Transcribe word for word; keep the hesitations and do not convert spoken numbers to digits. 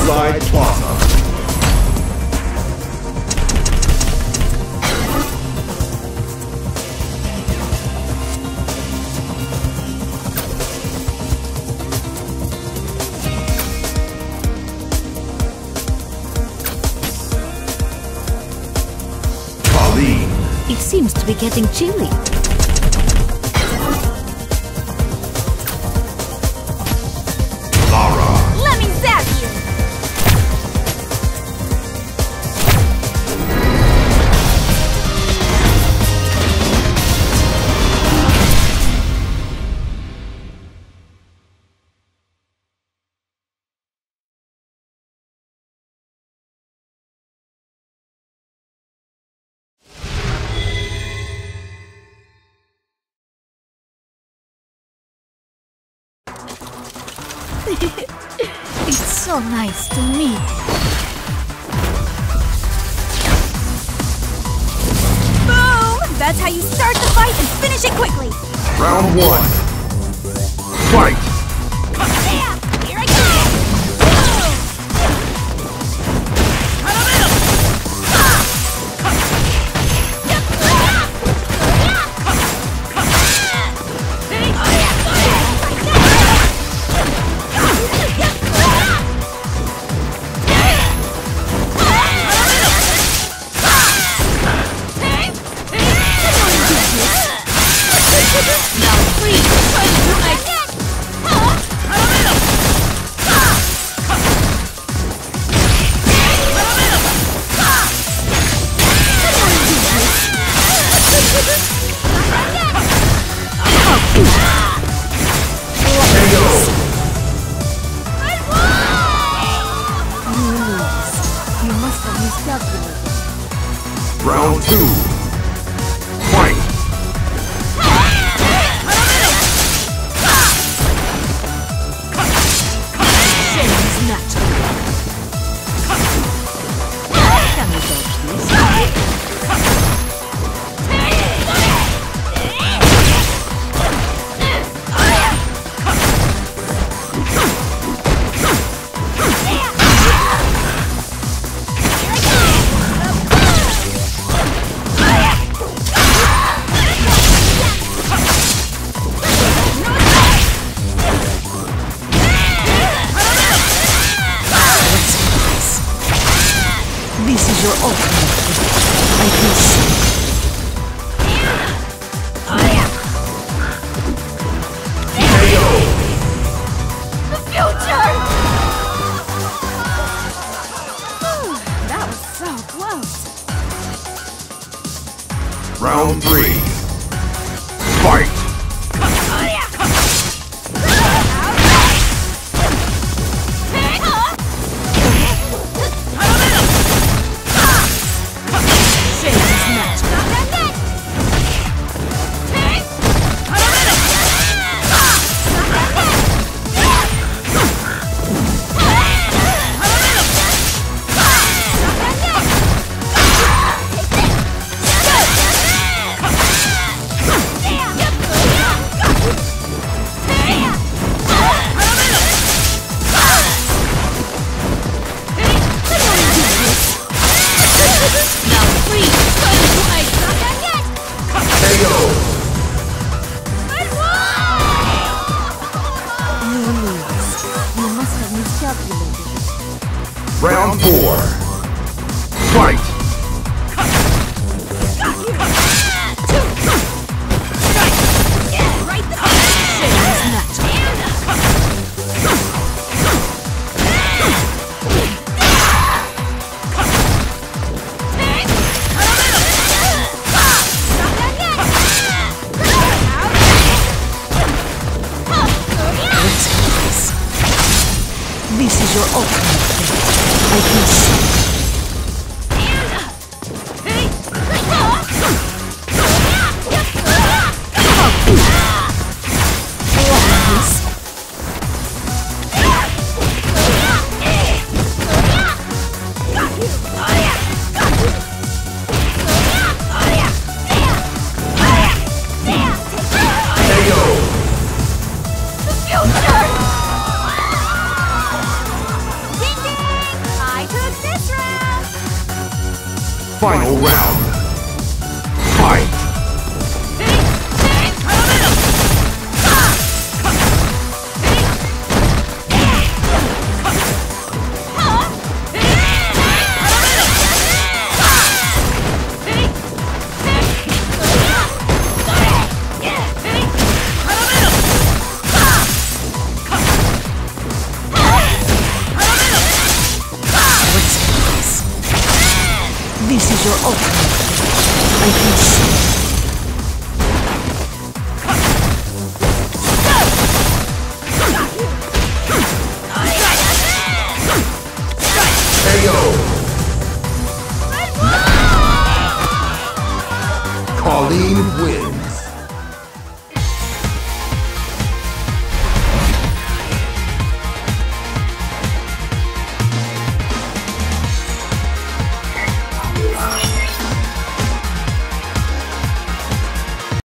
Allied Plaza. Kolin. It seems to be getting chilly. Let me zap you! It's so nice to meet. Boom! That's how you start the fight and finish it quickly! Round one. Fight! Yeah! Here I go! Round two. Fight! This is your ultimate. I can see. The future! Whew, that was so close. Round three. Fight! Round four. Fight! This is your ultimate. I can see. Final round. Fight! This is your ultimate. I can